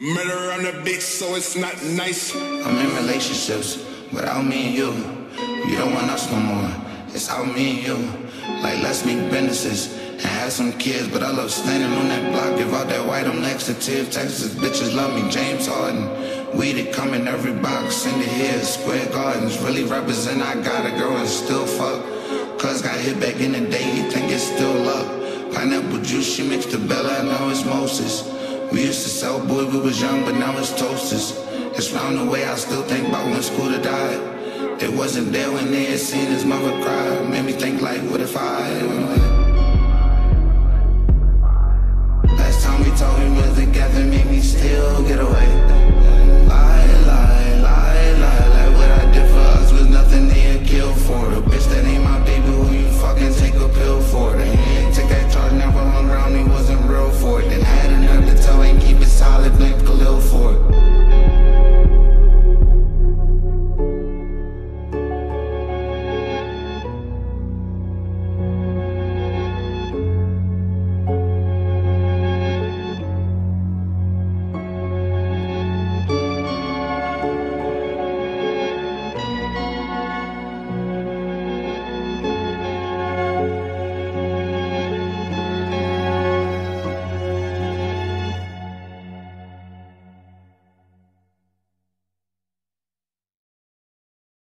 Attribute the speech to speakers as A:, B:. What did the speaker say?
A: Murder on the beat, so it's not nice.
B: I'm in relationships without me and you. You don't want us no more. It's out me and you. Like let's make businesses and have some kids. But I love standing on that block, give out that white. I'm next to Tiff, Texas bitches love me. James Harden, weed it come in every box. Send it here, Square Gardens. Really represent. I got a girl and still fuck. Cuz got hit back in the day, he think it's still luck. Pineapple juice, she mixed the Bella, I know it's Moses. We used to sell boy, we was young, but now it's toasters. It's round the way, I still think about when Scooter died. It wasn't there when they had seen his mother cry. Made me think like, what if I